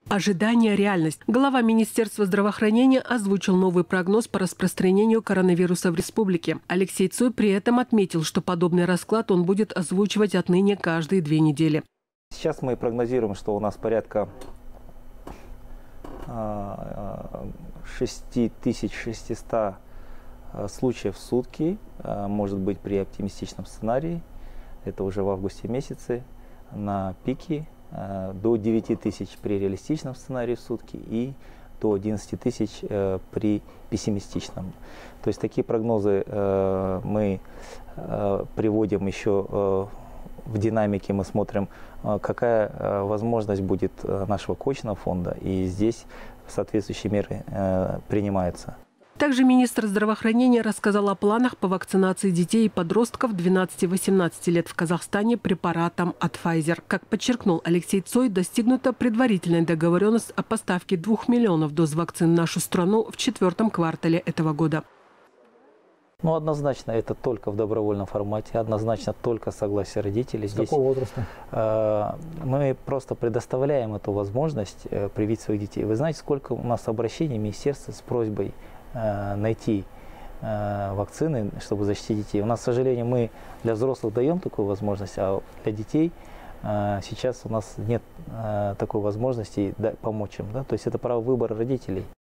Ожидание – реальность. Глава Министерства здравоохранения озвучил новый прогноз по распространению коронавируса в республике. Алексей Цой при этом отметил, что подобный расклад он будет озвучивать отныне каждые 2 недели. Сейчас мы прогнозируем, что у нас порядка 6600 случаев в сутки, может быть при оптимистичном сценарии, это уже в августе месяце, на пике до 9000 при реалистичном сценарии в сутки и до 11 тысяч при пессимистичном. То есть такие прогнозы мы приводим еще в динамике, мы смотрим, какая возможность будет нашего коечного фонда, и здесь соответствующие меры принимаются. Также министр здравоохранения рассказал о планах по вакцинации детей и подростков 12-18 лет в Казахстане препаратом от Pfizer. Как подчеркнул Алексей Цой, достигнута предварительная договоренность о поставке 2 миллионов доз вакцин в нашу страну в 4-м квартале этого года. Ну, однозначно, это только в добровольном формате, однозначно только согласие родителей. С какого возраста? Мы просто предоставляем эту возможность привить своих детей. Вы знаете, сколько у нас обращений в министерство с просьбой найти вакцины, чтобы защитить детей. У нас, к сожалению, мы для взрослых даем такую возможность, а для детей сейчас у нас нет такой возможности помочь им. Да? То есть это право выбора родителей.